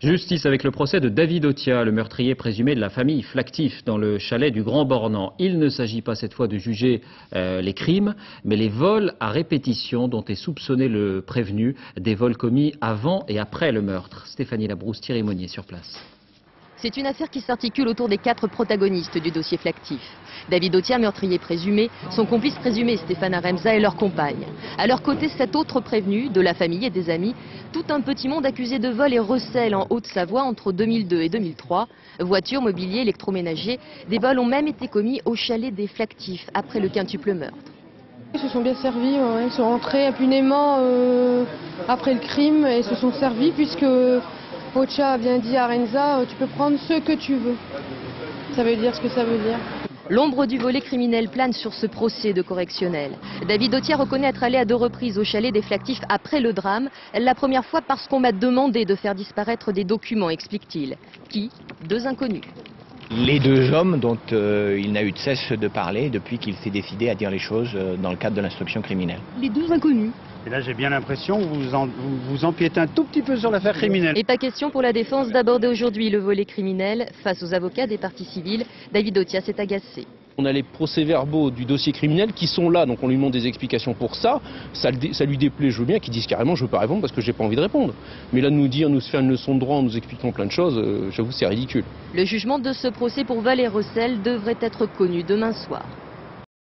Justice avec le procès de David Otia, le meurtrier présumé de la famille Flactif dans le chalet du Grand Bornand. Il ne s'agit pas cette fois de juger les crimes, mais les vols à répétition dont est soupçonné le prévenu, des vols commis avant et après le meurtre. Stéphanie Labrousse, Thierry Monnier sur place. C'est une affaire qui s'articule autour des 4 protagonistes du dossier Flactif. David Otia, meurtrier présumé, son complice présumé Stéphane Aremza et leur compagne. À leur côté, 7 autres prévenus, de la famille et des amis, tout un petit monde accusé de vol et recel en Haute-Savoie entre 2002 et 2003. Voitures, mobilier, électroménager, des vols ont même été commis au chalet des Flactif après le quintuple meurtre. Ils se sont bien servis, ils sont rentrés impunément après le crime et se sont servis puisque Otia a bien dit à Aremza, tu peux prendre ce que tu veux. Ça veut dire ce que ça veut dire. L'ombre du volet criminel plane sur ce procès de correctionnel. David Otia reconnaît être allé à 2 reprises au chalet des Flactif après le drame. La première fois parce qu'on m'a demandé de faire disparaître des documents, explique-t-il. Qui? 2 inconnus. Les 2 hommes dont il n'a eu de cesse de parler depuis qu'il s'est décidé à dire les choses dans le cadre de l'instruction criminelle. Les 2 inconnus. Et là, j'ai bien l'impression que vous empiétez un tout petit peu sur l'affaire criminelle. Et pas question pour la défense d'aborder aujourd'hui le volet criminel. Face aux avocats des parties civiles, David Otia s'est agacé. On a les procès-verbaux du dossier criminel qui sont là, donc on lui demande des explications pour ça. Ça lui déplaît, je veux bien, qu'il dise carrément je veux pas répondre parce que j'ai pas envie de répondre. Mais là, de nous faire une leçon de droit en nous expliquant plein de choses, j'avoue c'est ridicule. Le jugement de ce procès pour vol et recel devrait être connu demain soir.